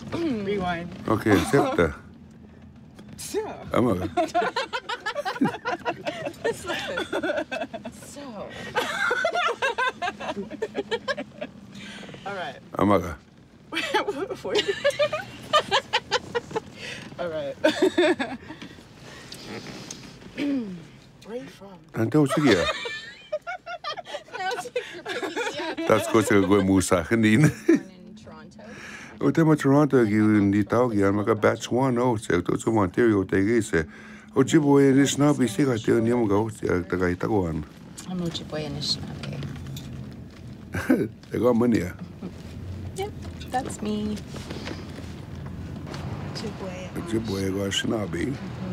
Rewind. Okay, septa. Amaga. So. All right. Amaga. All right. Where are you from? Tante usigia. That's because you're going Musa Hanin. Born in Toronto. O te Toronto ki ni tau ki amaga batch 1 o se to so Ontario te gese. O jibo e ni snabi se ka te ni mo ga o te ka ita ko an. I'm Ojibwe Anishinaabe. Te ga mania. Yep, that's me. Jibo e ga snabi.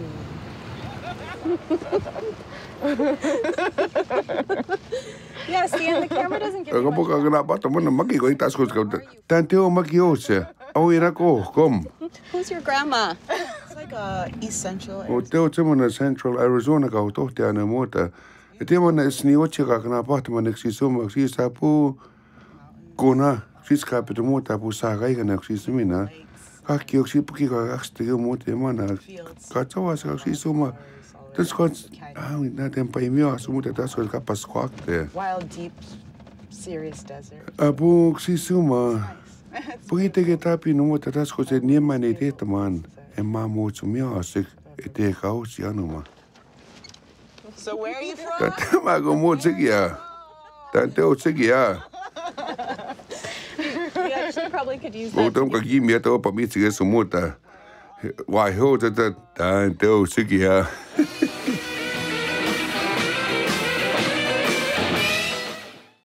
Yeah, see, and the camera doesn't give Ka you boka much. ga ba to mo maki ko ita sko tante o maki o se. O ira ko kom. Who's your grandma? It's like East Central. O te o te mo na Central Arizona ka o to te ana mota. E te mo na sni o che ka na pa te mo na si suma si sa pu kona si ska pe te mota pu sa ga na si sumina. Ka ki o si pu ki ka akste o mo te mana. Ka tawa sa si suma. This one's na tem pa imio asu mo te tas ko ka pas kwak te. Wild, deep, serious desert. Abu si suma. Pu te ke tapi no mo te tas ko se ni mane te te man. E ma mo tu mio asik e te ka o si anu ma. So where are you from? Ta te ma go mo tsigia. Ta te o tsigia. We actually probably could use O that. tom ka gi mi to pa mi tsigia su mo ta. Wai ho ta ta te o tsigia.